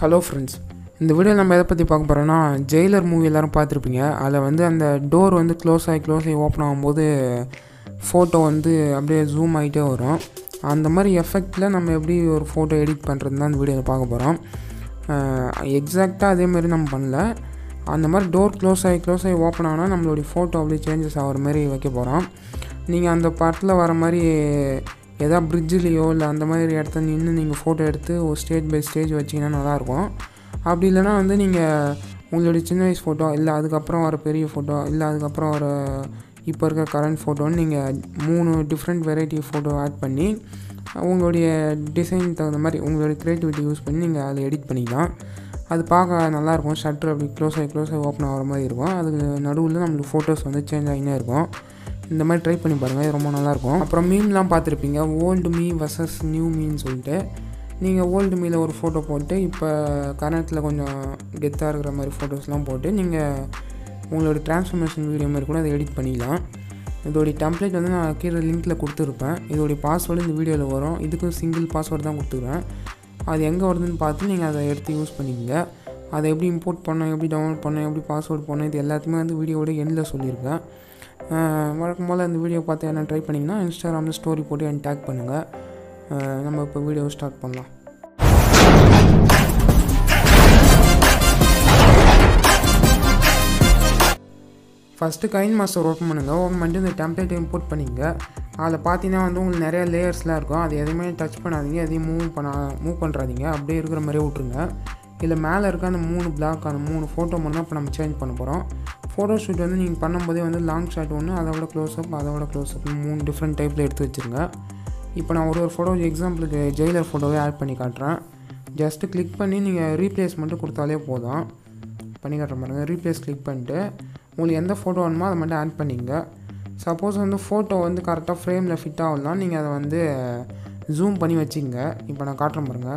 Hello friends, இந்த video நம்ம எதை பற்றி பார்க்க போகிறோன்னா, ஜெயிலர் மூவி எல்லோரும் பார்த்துருப்பீங்க. அதில் வந்து அந்த டோர் வந்து க்ளோஸ் ஆகி ஓப்பன் ஆகும்போது ஃபோட்டோ வந்து அப்படியே ஜூம் ஆகிட்டே வரும். அந்த மாதிரி எஃபெக்டில் நம்ம எப்படி ஒரு ஃபோட்டோ எடிட் பண்ணுறது தான் இந்த வீடியோவில் பார்க்க போகிறோம். எக்ஸாக்டாக அதேமாதிரி நம்ம பண்ணல. அந்த மாதிரி டோர் க்ளோஸ் ஆகி ஓப்பன் ஆனால் நம்மளுடைய ஃபோட்டோ அப்படியே சேஞ்சஸ் ஆகிற மாதிரி வைக்க போகிறோம். நீங்கள் அந்த படத்தில் வர மாதிரி எதாவது பிரிட்ஜிலையோ இல்லை அந்த மாதிரி இடத்துல நின்று நீங்கள் ஃபோட்டோ எடுத்து ஒரு ஸ்டேஜ் பை ஸ்டேஜ் வச்சிங்கன்னா நல்லாயிருக்கும். அப்படி இல்லைனா வந்து நீங்கள் உங்களுடைய சின்ன வயசு ஃபோட்டோ, இல்லை அதுக்கப்புறம் வர பெரிய ஃபோட்டோ, இல்லை அதுக்கப்புறம் வர இப்போ இருக்க கரண்ட் ஃபோட்டோன்னு நீங்கள் 3 டிஃப்ரெண்ட் வெரைட்டி ஃபோட்டோ ஆட் பண்ணி உங்களுடைய டிசைன் தகுந்த மாதிரி உங்களுடைய க்ரியேட்டிவிட்டி யூஸ் பண்ணி நீங்கள் அதில் எடிட் பண்ணிக்கலாம். அது பார்க்க நல்லாயிருக்கும். ஷட்டர் அப்படி க்ளோஸ் ஆகி ஓப்பன் ஆகிற மாதிரி இருக்கும். அதுக்கு நடுவில் நம்மளுக்கு ஃபோட்டோஸ் வந்து சேஞ்ச் ஆகினே இருக்கும். இந்த மாதிரி ட்ரை பண்ணி பாருங்கள், இது ரொம்ப நல்லாயிருக்கும். அப்புறம் மீம்லாம் பார்த்துருப்பீங்க, ஓல்டு மீ வர்சஸ் நியூ மீன்னு சொல்லிட்டு. நீங்கள் ஓல்டு மீல ஒரு ஃபோட்டோ போட்டு இப்போ கரண்ட்டில் கொஞ்சம் கெத்தாக இருக்கிற மாதிரி ஃபோட்டோஸ்லாம் போட்டு நீங்கள் உங்களோட ட்ரான்ஸ்ஃபர்மேஷன் வீடியோ மாதிரி கூட அதை எடிட் பண்ணிக்கலாம். இதோடைய டெம்ப்ளேட் வந்து நான் கீழே லிங்க்கில் கொடுத்துருப்பேன். இதோடைய பாஸ்வேர்டு இந்த வீடியோவில் வரும். இதுக்கும் சிங்கிள் பாஸ்வேர்டு தான் கொடுத்துருவேன். அது எங்கே வருதுன்னு பார்த்து நீங்கள் அதை எடுத்து யூஸ் பண்ணிக்கோங்க. அதை எப்படி இம்போர்ட் பண்ணோம், எப்படி டவுன்லோட் பண்ணோம், எப்படி பாஸ்வேர்டு பண்ணோம், இது எல்லாத்தையுமே வந்து வீடியோட எண்டில் சொல்லியிருக்கேன். வழக்கம் போல் இந்த வீடியோ பார்த்து என்ன ட்ரை பண்ணிங்கன்னா இன்ஸ்டாகிராமில் ஸ்டோரி போட்டு என்ன டேக் பண்ணுங்கள். நம்ம இப்போ வீடியோ ஸ்டார்ட் பண்ணலாம். ஃபஸ்ட்டு கைன் மாஸ்டர் ஓப்பன் பண்ணுங்கள். ஓப்பன் பண்ணிட்டு இந்த டெம்ப்ளேட்டை இம்போர்ட் பண்ணிங்க. அதில் பார்த்தீங்கன்னா வந்து உங்களுக்கு நிறையா லேயர்ஸ்லாம் இருக்கும். அது எதுவுமே டச் பண்ணாதீங்க, எதையும் மூவ் பண்ணுறாதீங்க, அப்படியே இருக்கிற மாதிரியே விட்ருங்க. இதில் மேலே இருக்க அந்த 3 பிளாக், அந்த 3 ஃபோட்டோ மட்டும் தான் இப்போ நம்ம சேஞ்ச் பண்ண போகிறோம். ஃபோட்டோ ஷூட் வந்து நீங்கள் பண்ணும்போதே வந்து லாங் ஷாட் ஒன்று, அதோட க்ளோஸ்அப், 3 டிஃப்ரெண்ட் டைப்பில் எடுத்து வச்சுருங்க. இப்போ நான் ஒரு ஃபோட்டோ எக்ஸாம்பிளுக்கு ஜெயிலர் ஃபோட்டோவே ஆட் பண்ணி காட்டுறேன். ஜஸ்ட்டு கிளிக் பண்ணி நீங்கள் ரீப்ளேஸ் மட்டும் கொடுத்தாலே போதும். பண்ணி காட்டுறேன் பாருங்கள். ரீப்ளேஸ் கிளிக் பண்ணிட்டு உங்களுக்கு எந்த ஃபோட்டோ வேணுமோ அதை மட்டும் ஆட் பண்ணிங்க. சப்போஸ் வந்து ஃபோட்டோ வந்து கரெக்டாக ஃப்ரேமில் ஃபிட் ஆகலாம், நீங்கள் அதை வந்து ஜூம் பண்ணி வச்சுங்க. இப்போ நான் காட்டுறேன் பாருங்கள்.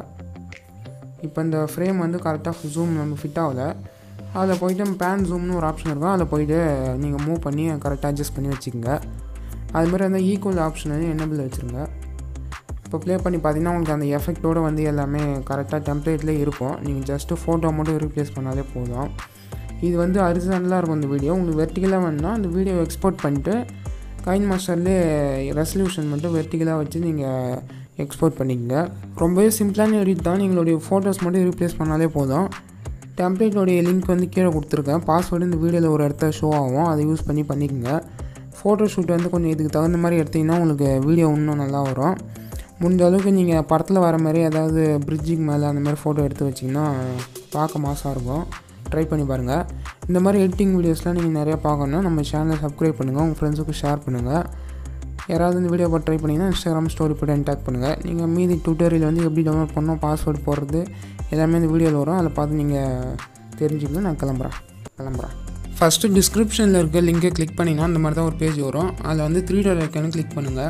இப்போ இந்த ஃப்ரேம் வந்து கரெக்டாக ஜூம் நம்ம ஃபிட் ஆகலை. அதில் போய்ட்டு பேன் ஜூம்னு ஒரு ஆப்ஷன் இருக்கும். அதில் போய்ட்டு நீங்கள் மூவ் பண்ணி கரெக்டாக அட்ஜஸ்ட் பண்ணி வச்சுக்கோங்க. அதுமாதிரி அந்த ஈக்குவல் ஆப்ஷன் வந்து எனேபிள் வச்சுருங்க. இப்போ ப்ளே பண்ணி பார்த்தீங்கன்னா உங்களுக்கு அந்த எஃபெக்டோடு வந்து எல்லாமே கரெக்டாக டெம்ப்ளேட்லேயே இருக்கும். நீங்கள் ஜஸ்ட்டு ஃபோட்டோ மட்டும் ரீப்ளேஸ் பண்ணாலே போதும். இது வந்து ஹரிசாண்டலாக இருக்கும் இந்த வீடியோ. உங்களுக்கு வெர்டிகலாக வேணுன்னா அந்த வீடியோ எக்ஸ்போர்ட் பண்ணிட்டு கைன் மாஸ்டர்லேயே ரெசல்யூஷன் மட்டும் வெர்டிகலாக வச்சு நீங்கள் எக்ஸ்போர்ட் பண்ணிக்கங்க. ரொம்பவே சிம்பிளான எடிட் தான். நீங்களுடைய ஃபோட்டோஸ் மட்டும் ரீப்ளேஸ் பண்ணாலே போதும். டெம்ப்ளேட்டோடைய லிங்க் வந்து கீழே கொடுத்துருக்கேன். பாஸ்வேர்டு இந்த வீடியோவில் ஒரு இடத்த ஷோ ஆகும். அதை யூஸ் பண்ணிக்கங்க. ஃபோட்டோ ஷூட் வந்து கொஞ்சம் இதுக்கு தகுந்த மாதிரி எடுத்திங்கன்னா உங்களுக்கு வீடியோ இன்னும் நல்லா வரும். முடிஞ்ச அளவுக்கு நீங்கள் படத்தில் வர மாதிரி ஏதாவது பிரிட்ஜுக்கு மேலே அந்த மாதிரி ஃபோட்டோ எடுத்து வச்சிங்கன்னா பார்க்க மாசாக இருக்கும். ட்ரை பண்ணி பாருங்கள். இந்த மாதிரி எடிட்டிங் வீடியோஸ்லாம் நீங்கள் நிறையா பார்க்கணுன்னா நம்ம சேனலை சப்ஸ்கிரைப் பண்ணுங்கள், உங்கள் ஃப்ரெண்ட்ஸுக்கு ஷேர் பண்ணுங்கள். யாராவது இந்த வீடியோ பார்த்து ட்ரை பண்ணிங்கன்னா இன்ஸ்டாகிராம் ஸ்டோரி போட்டு டேக் பண்ணுங்கள். நீங்கள் மீதி டியூட்டோரியல் வந்து எப்படி டவுன்லோட் பண்ணோம், பாஸ்வேர்டு போடுறது எல்லாமே இந்த வீடியோவில் வரும். அதில் பார்த்து நீங்கள் தெரிஞ்சுக்கணும். நான் கிளம்புறேன். ஃபஸ்ட்டு டிஸ்கிரிப்ஷனில் இருக்க லிங்கை கிளிக் பண்ணிங்கன்னா அந்த மாதிரி தான் ஒரு பேஜ் வரும். அதில் வந்து 3 டாட் ஐக்கானு கிளிக் பண்ணுங்கள்.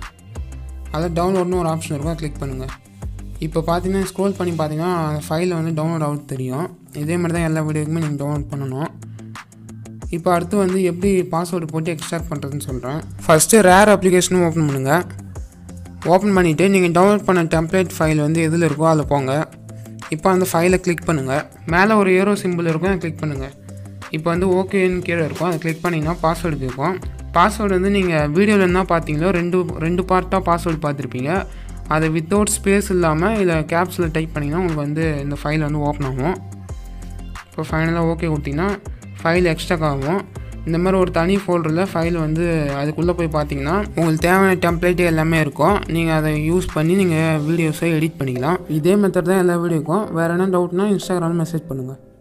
அதில் டவுன்லோட்னு ஒரு ஆப்ஷன் இருக்கும், அதை கிளிக் பண்ணுங்கள். இப்போ பார்த்தீங்கன்னா ஸ்க்ரோல் பண்ணி பார்த்தீங்கன்னா அந்த ஃபைலில் வந்து டவுன்லோட் ஆகுது தெரியும். இதே மாதிரி தான் எல்லா வீடியோக்குமே நீங்கள் டவுன்லோட் பண்ணணும். இப்போ அடுத்து வந்து எப்படி பாஸ்வேர்டு போட்டு எக்ஸ்ட்ராக்ட் பண்ணுறதுன்னு சொல்கிறேன். ஃபஸ்ட்டு ரேர் அப்ளிகேஷனும் ஓப்பன் பண்ணுங்கள். ஓப்பன் பண்ணிவிட்டு நீங்கள் டவுன்லோட் பண்ண டெம்ப்ளேட் ஃபைல் வந்து எதில் இருக்கோ அதில் போங்க. இப்போ அந்த ஃபைலை கிளிக் பண்ணுங்கள். மேலே ஒரு ஏரோ சிம்பிள் இருக்கும், அதை கிளிக் பண்ணுங்கள். இப்போ வந்து ஓகேன்னு கீழே இருக்கும், அதை கிளிக் பண்ணிங்கன்னா பாஸ்வேர்டு கேட்கும். பாஸ்வேர்டு வந்து நீங்கள் வீடியோவில் என்ன பார்த்தீங்களோ ரெண்டு பார்ட்டாக பாஸ்வேர்டு பார்த்துருப்பீங்க. அதை வித்தவுட் ஸ்பேஸ் இல்லாமல் இதை கேப்ஸில் டைப் பண்ணிங்கன்னா உங்களுக்கு வந்து இந்த ஃபைல் வந்து ஓப்பன் ஆகும். இப்போ ஃபைனலாக ஓகே கொடுத்தீங்கன்னா ஃபைல் எக்ஸ்ட்ராக் ஆகும். இந்த மாதிரி ஒரு தனி ஃபோல்டரில் ஃபைல் வந்து அதுக்குள்ளே போய் பார்த்தீங்கன்னா உங்களுக்கு தேவையான டெம்ப்ளேட்டு எல்லாமே இருக்கும். நீங்கள் அதை யூஸ் பண்ணி நீங்கள் வீடியோஸை எடிட் பண்ணிக்கலாம். இதே மெத்தட் தான் எல்லா வீடியோக்கும். வேறு என்ன டவுட்னா இன்ஸ்டாகிராமில் மெசேஜ் பண்ணுங்கள்.